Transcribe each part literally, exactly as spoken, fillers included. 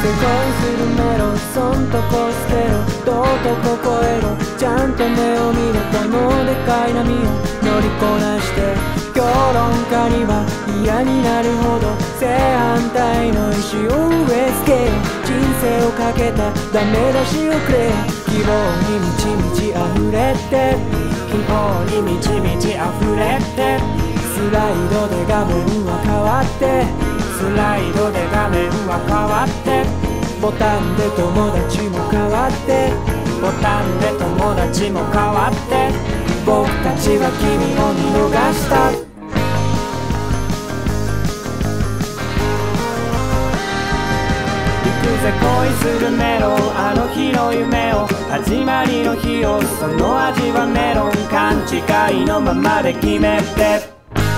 せ恋するメロそんとこ捨てろどうとここえろちゃんと目を見ろこのでかい波を乗りこなして評論家には嫌になるほど正反対の意思を植え付けよ人生をかけたダメ出しをくれ希望に満ち満ち溢れて希望に満ち満ち溢れてスライドで画面は変わってスライドで画面は変わってボタンで友達も変わってボタンで友達も変わって僕たちは君を見逃した行くぜ恋するメロンあの日の夢を始まりの日をその味はメロン勘違いのままで決めて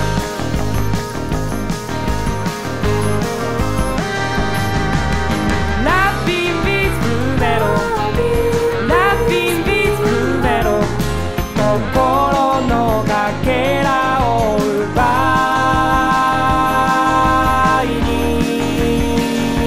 心のかけらを奪いに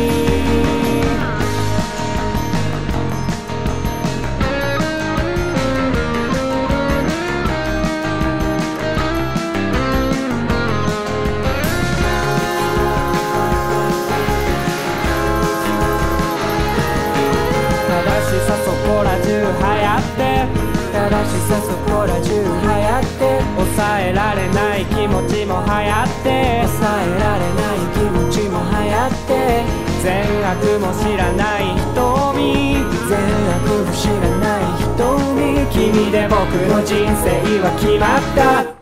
正しさそこら中流行って正しさそこら中流行って抑えられない気持ちも流行って抑えられない気持ちも流行って善悪も知らない瞳善悪も知らない瞳君で僕の人生は決まった